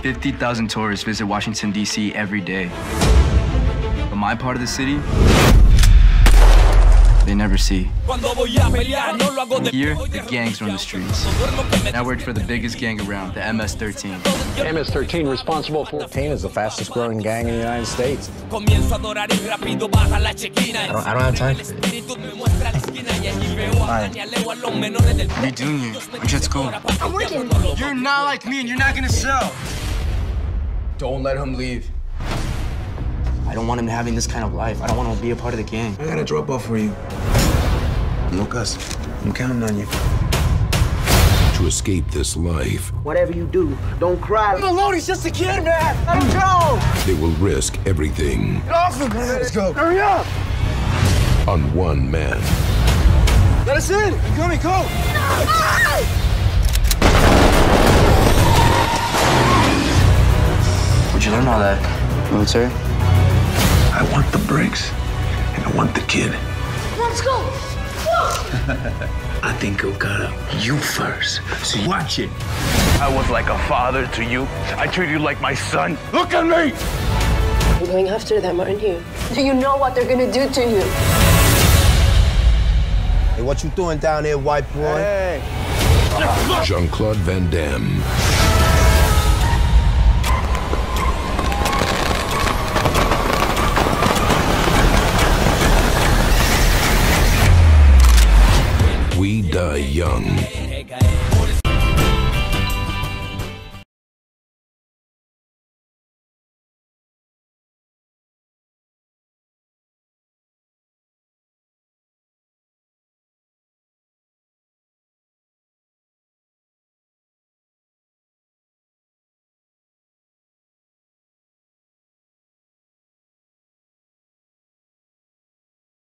50,000 tourists visit Washington, D.C. every day. But my part of the city, they never see. Here, the gangs run the streets. I worked for the biggest gang around, the MS-13. MS-13 responsible for... 13 is the fastest growing gang in the United States. I don't have time for it. Hi. What are you doing here? Aren't you at school? I'm working. You're not like me and you're not gonna sell. Don't let him leave. I don't want him having this kind of life. I don't want him to be a part of the gang. I got a drop off for you. Lucas, I'm counting on you. To escape this life, whatever you do, don't cry. No, Lord, he's just a kid, man. Let him go. they will risk everything. Get off him, man. Let's go. Hurry up. On one man. Let us in. I'm coming, go. Where'd you learn all that? Military? I want the bricks, and I want the kid. Let's go. I think he'll cut you first, so you watch it. I was like a father to you. I treated you like my son. Look at me! You're going after them, aren't you? Do you know what they're gonna do to you? Hey, what you doing down there, white boy? Hey. Jean-Claude Van Damme. We Die Young.